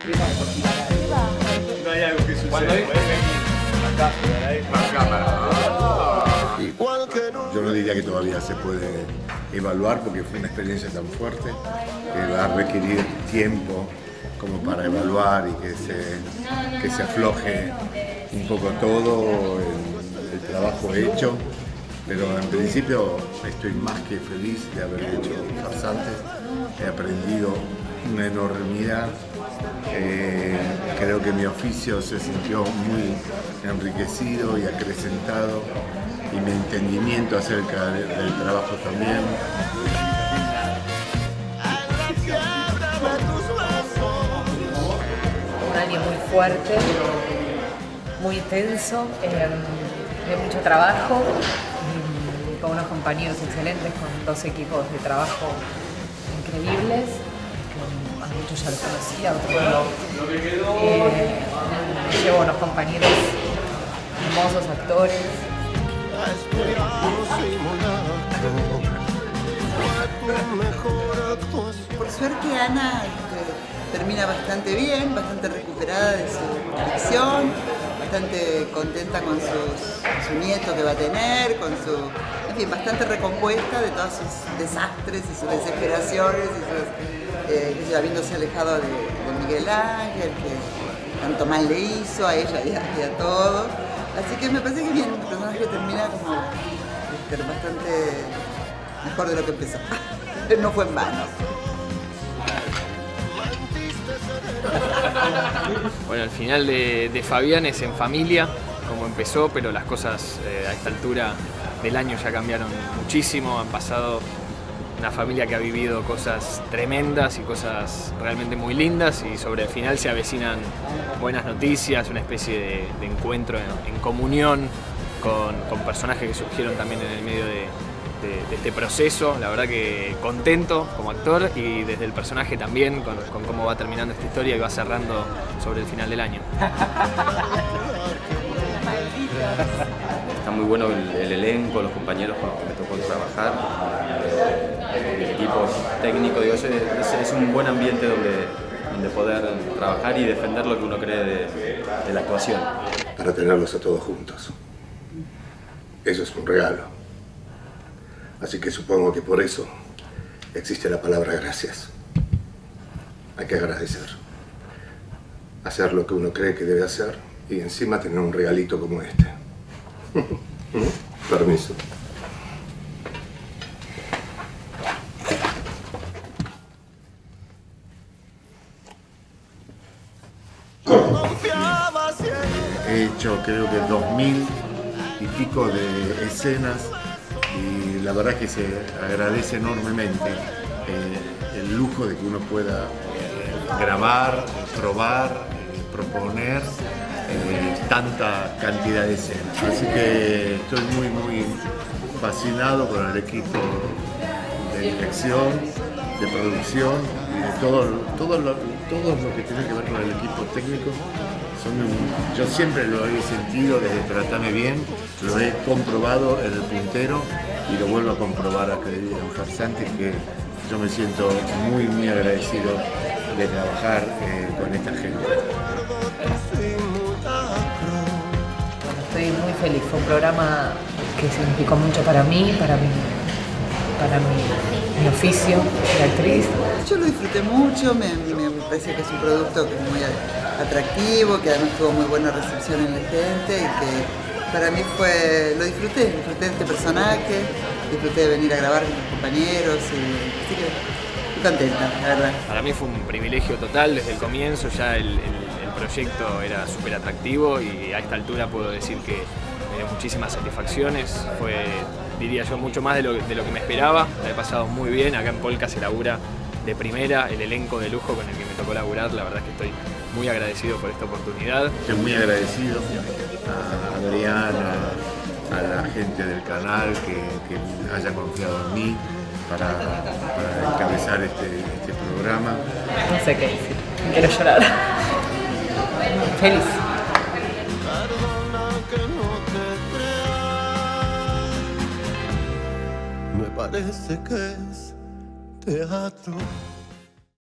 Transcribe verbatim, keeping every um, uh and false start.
No hay algo que suceda. Cuando hay acá, más cámara. Yo no diría que todavía se puede evaluar porque fue una experiencia tan fuerte que va a requerir tiempo como para evaluar y que se, que se afloje un poco todo el, el trabajo hecho. Pero en principio estoy más que feliz de haber hecho Farsantes. He aprendido una enormidad. Eh, creo que mi oficio se sintió muy enriquecido y acrecentado, y mi entendimiento acerca de, del trabajo también. Un año muy fuerte, muy tenso, eh, de mucho trabajo, y con unos compañeros excelentes, con dos equipos de trabajo increíbles. A muchos ya los conocía, a otros no. Eh, llevo unos compañeros hermosos, actores. Por suerte Ana este, termina bastante bien, bastante recuperada de su adicción, bastante contenta con sus, su nieto que va a tener, con su, en fin, bastante recompuesta de todos sus desastres y sus desesperaciones y sus, eh, ella habiéndose alejado de, de Miguel Ángel, que tanto mal le hizo a ella y a, y a todos. Así que me parece que bien, el personaje termina como este, bastante mejor de lo que empezó. No fue en vano. Bueno, el final de, de Fabián es en familia, como empezó, pero las cosas eh, a esta altura del año ya cambiaron muchísimo. Han pasado una familia que ha vivido cosas tremendas y cosas realmente muy lindas, y sobre el final se avecinan buenas noticias, una especie de, de encuentro en, en comunión con, con personajes que surgieron también en el medio de, de, de este proceso. La verdad que contento como actor, y desde el personaje también, con, con cómo va terminando esta historia y va cerrando sobre el final del año. Está muy bueno el, el elenco, los compañeros con los que me tocó trabajar, el equipo técnico, digo, es, es, es un buen ambiente donde, donde poder trabajar y defender lo que uno cree de, de la actuación. Para tenerlos a todos juntos. Eso es un regalo. Así que supongo que por eso existe la palabra gracias. Hay que agradecer. Hacer lo que uno cree que debe hacer y encima tener un regalito como este. Permiso. He hecho creo que dos mil y pico de escenas y la verdad es que se agradece enormemente eh, el lujo de que uno pueda eh, grabar, probar, eh, proponer eh, tanta cantidad de escenas. Así que estoy muy muy fascinado con el equipo de dirección, de producción, de todo, todo, lo, todo lo que tiene que ver con el equipo técnico. Son un, yo siempre lo he sentido desde Tratame Bien, lo he comprobado en el puntero y lo vuelvo a comprobar acá en Farsantes, que yo me siento muy muy agradecido de trabajar eh, con esta gente. Bueno, estoy muy feliz, fue un programa que significó mucho para mí, para mí, para mi, mi oficio de actriz. Yo lo disfruté mucho, me, me parece que es un producto que es muy atractivo, que además tuvo muy buena recepción en la gente y que para mí fue, lo disfruté, disfruté de este personaje, disfruté de venir a grabar con mis compañeros, y, así que estoy contenta, la verdad. Para mí fue un privilegio total desde el comienzo, ya el, el, el proyecto era súper atractivo y a esta altura puedo decir que me dio muchísimas satisfacciones, fue, diría yo, mucho más de lo, de lo que me esperaba, la he pasado muy bien, acá en Polka se labura de primera, el elenco de lujo con el que me tocó laburar, la verdad es que estoy muy agradecido por esta oportunidad. Estoy muy agradecido a Adrián, a, a la gente del canal que, que haya confiado en mí para, para encabezar este, este programa. No sé qué decir, quiero llorar. Feliz. Me parece que es teatro.